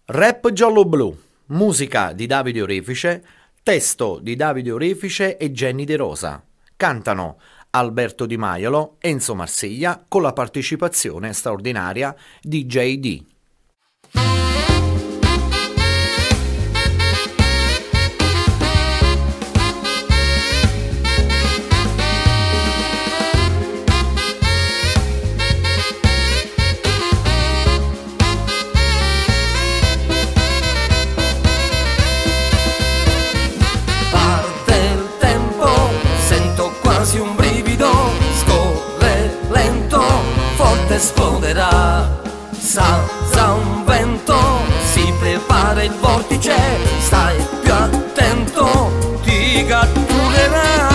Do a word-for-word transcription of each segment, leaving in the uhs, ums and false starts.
Rap giallo-blu, musica di Davide Orefice, testo di Davide Orefice e Jenny De Rosa. Cantano Alberto Di Maiolo, Enzo Marsiglia con la partecipazione straordinaria di J D. Un brivido scorre lento, forte esploderà, salza un vento, si prepara il vortice, stai più attento, ti catturerà.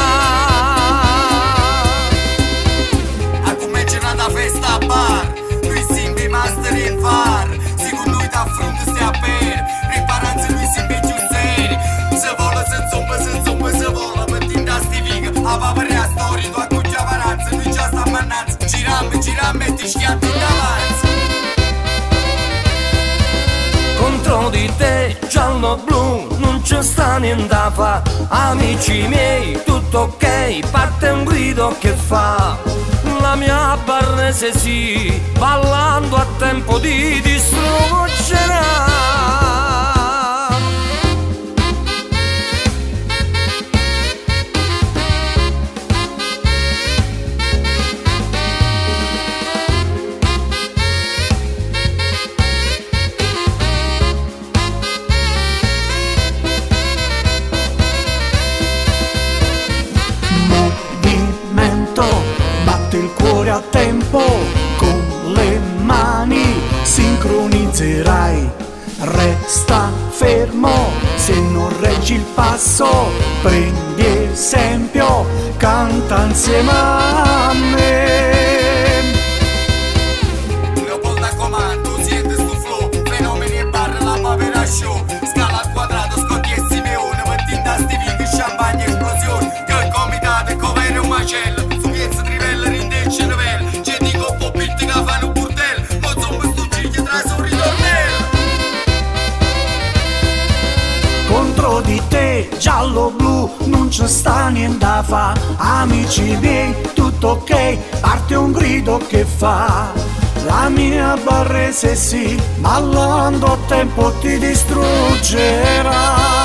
A cominciare una festa a bar, lui simbi master il far, secondo lui t'affronta stai a per, riparanza lui simbi giù seri, se vola se zomba se zomba se vola, mettendo a sti figa, a papere a storia, tu a cuccia paranza, lui già sta mannanza, girammi, girammi e ti schiatti davanti. Contro di te, giallo-blu, non c'è sta niente da fa, amici miei, tutto ok, parte un grido che fa, la mia barrese sì, ballando a tempo di distruggerà. Il cuore a tempo, con le mani sincronizzerai, resta fermo, se non reggi il passo, prendi esempio, canta insieme a me. Leopoldo a comando, siente sto flow, fenomeni e barre, la papera show, scala al quadrato, scotti e Simeone, metti da sti vini, champagne, esplosioni, che il comitato è covere un macello, su piezza trivella, cervello, c'è di coppo pitti che fanno un burdello, ma insomma sto ciglia tra un ritornello. Contro di te, giallo-blu, non c'è sta niente da fa, amici miei, tutto ok, parte un grido che fa, la mia barrese sì, ballando a tempo ti distruggerà.